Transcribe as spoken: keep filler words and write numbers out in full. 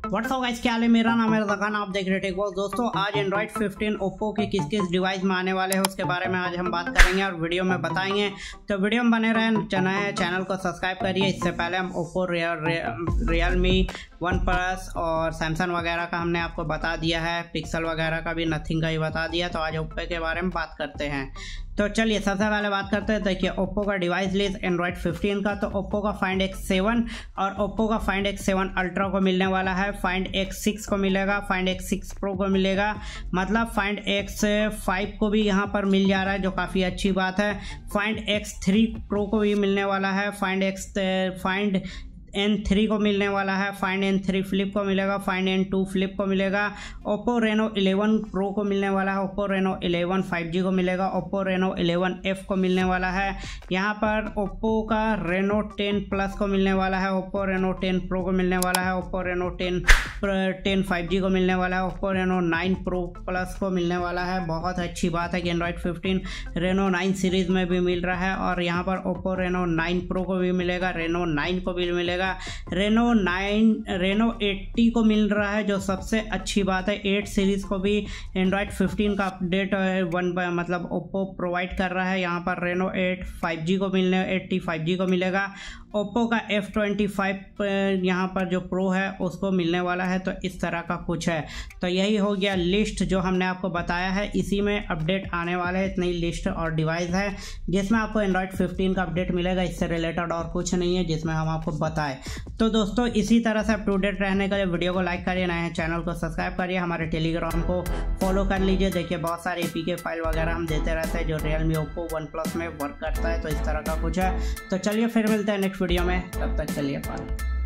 WhatsApp guys, क्या हाल है। मेरा नाम है रज़ाकान, आप देख रहे थे बॉस। दोस्तों आज एंड्रॉइड फिफ्टीन ओप्पो के किस किस डिवाइस में आने वाले हैं उसके बारे में आज हम बात करेंगे और वीडियो में बताएंगे। तो वीडियो में बने रहें, चैनल चैनल को सब्सक्राइब करिए। इससे पहले हम ओप्पो रियलमी वन प्लस और सैमसंग वगैरह का हमने आपको बता दिया है, पिक्सल वगैरह का भी नथिंग का ही बता दिया। तो आज ओप्पो के बारे में बात करते हैं। तो चलिए सबसे पहले बात करते हैं। देखिए ओप्पो का डिवाइस लिस्ट एंड्रॉइड फिफ्टीन का, तो ओप्पो का फाइंड एक्स सेवन और ओप्पो का फाइंड एक्स सेवन अल्ट्रा को मिलने वाला है। फाइंड एक्स सिक्स को मिलेगा, फाइंड एक्स सिक्स प्रो को मिलेगा, मतलब फाइंड एक्स फाइव को भी यहाँ पर मिल जा रहा है, जो काफ़ी अच्छी बात है। फाइंड एक्स थ्री प्रो को भी मिलने वाला है। Find X Find N three को मिलने वाला है। फाइंड एन थ्री फ्लिप को मिलेगा। फाइंड एन टू फ्लिप को मिलेगा। ओप्पो रेनो इलेवन प्रो को मिलने वाला है। Oppo Reno eleven five G को मिलेगा। ओप्पो रेनो इलेवन एफ को मिलने वाला है। यहाँ पर ओप्पो का रेनो टेन प्लस को मिलने वाला है। ओप्पो रेनो टेन प्रो को मिलने वाला है। Oppo Reno ten ten five G को मिलने वाला है। Oppo Reno nine Pro Plus को मिलने वाला है। बहुत अच्छी बात है कि Android fifteen Reno nine series में भी मिल रहा है और यहाँ पर ओप्पो रेनो नाइन प्रो को भी मिलेगा, रेनो नाइन को भी मिलेगा, रेनो नाइन रेनो एट्टी को मिल रहा है, जो सबसे अच्छी बात है। एट सीरीज़ को भी एंड्रॉइड फिफ्टीन का अपडेट वन मतलब ओप्पो प्रोवाइड कर रहा है। यहाँ पर रेनो एट फाइव जी को मिलने एट्टी फाइव जी को मिलेगा। ओप्पो का एफ ट्वेंटी फाइव यहाँ पर जो प्रो है उसको मिलने वाला है। तो इस तरह का कुछ है। तो यही हो गया लिस्ट जो हमने आपको बताया है। इसी में अपडेट आने वाले हैं, इतनी लिस्ट और डिवाइस है जिसमें आपको एंड्रॉइड फिफ्टीन का अपडेट मिलेगा। इससे रिलेटेड और कुछ नहीं है जिसमें हम आपको बताएं। तो दोस्तों इसी तरह से अप टू डेट रहने के लिए वीडियो को लाइक करिए, नए चैनल को सब्सक्राइब करिए, हमारे टेलीग्राम को फॉलो कर लीजिए। देखिए बहुत सारे ए पी के फाइल वगैरह हम देते रहते हैं जो रियलमी ओप्पो वन प्लस में वर्क करता है। तो इस तरह का कुछ है। तो चलिए फिर मिलते हैं नेक्स्ट वीडियो में, तब तक चलिए बाय।